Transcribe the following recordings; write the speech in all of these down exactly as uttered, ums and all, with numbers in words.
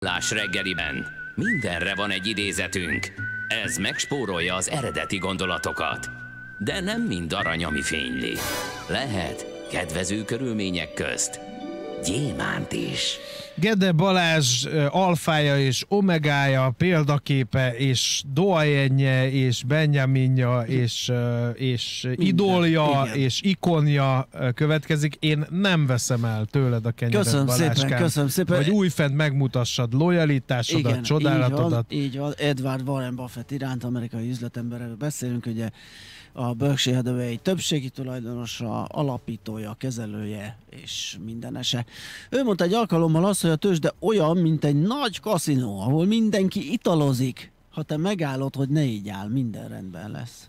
Millás reggeliben mindenre van egy idézetünk. Ez megspórolja az eredeti gondolatokat. De nem mind arany, ami fényli. Lehet kedvező körülmények közt gyémánt is. Gede Balázs alfája és omegája, példaképe és doajenje és benjaminja és, és idolja igen. és ikonja következik. Én nem veszem el tőled a kenyered, Köszönöm Balázskám, szépen, köszönöm szépen. hogy újfent megmutassad lojalitásodat, Igen, csodálatodat. Így van, így van. Edward Warren Buffett iránt, amerikai üzletemberről beszélünk, ugye a Berkshire Hathaway egy többségi tulajdonosa, alapítója, kezelője és mindenese. Ő mondta egy alkalommal azt, hogy a tőzsde olyan, mint egy nagy kaszinó, ahol mindenki italozik. Ha te megállod, hogy ne így áll, minden rendben lesz.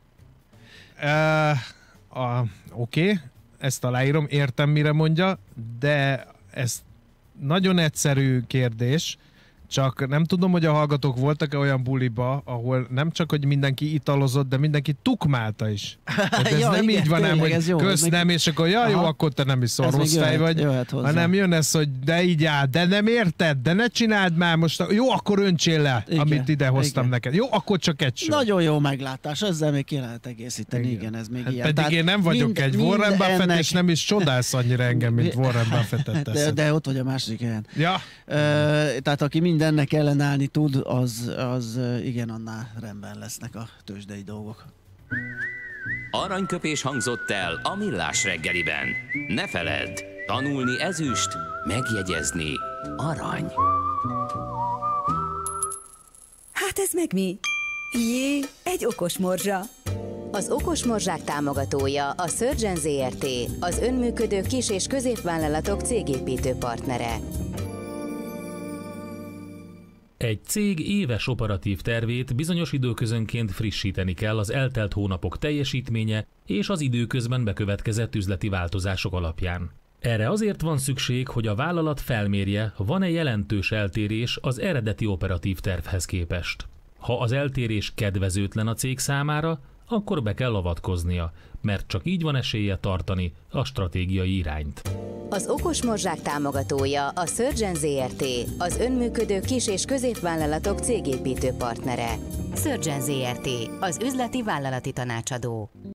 Uh, Oké, okay, ezt aláírom, értem, mire mondja, de ez nagyon egyszerű kérdés, csak nem tudom, hogy a hallgatók voltak-e olyan buliba, ahol nem csak, hogy mindenki italozott, de mindenki tukmálta is. Tehát ez ja, nem igen, így van, nem, hogy jó, kösz meg... nem, és akkor ja, jó, Aha. akkor te nem is szól, Ez rossz még fej jöhet- vagy, jöhet hozzá. hanem jön ez, hogy de így áll, de nem érted, de ne csináld már most, jó, akkor öntsél le, Igen, amit ide hoztam igen. neked. Jó, akkor csak egy sor. Nagyon jó meglátás, ezzel még ki lehet egészíteni, igen, igen ez még Hát ilyen. pedig Tehát én nem vagyok mind- egy Warren Buffett, mindennek- és nem is csodálsz annyira engem, mint Warren Buffettet de, teszed. de ott vagy a másik helyen. Ja. Ö, tehát aki mindennek ellenállni tud, az, az igen, annál rendben lesznek a tőzsdei dolgok. Aranyköpés hangzott el a Millás reggeliben. Ne feledd, tanulni ezüst, megjegyezni arany. Hát ez meg mi? Jé, egy okos morzsa. Az Okos Morzsák támogatója a Surgeon zé er té, az önműködő kis- és középvállalatok cégépítő partnere. Egy cég éves operatív tervét bizonyos időközönként frissíteni kell az eltelt hónapok teljesítménye és az időközben bekövetkezett üzleti változások alapján. Erre azért van szükség, hogy a vállalat felmérje, van-e jelentős eltérés az eredeti operatív tervhez képest. Ha az eltérés kedvezőtlen a cég számára, akkor be kell avatkoznia, mert csak így van esélye tartani a stratégiai irányt. Az Okos Morzsák támogatója a Surgeon zé er té, az önműködő kis- és középvállalatok cégépítő partnere. Surgeon zé er té, az üzleti vállalati tanácsadó.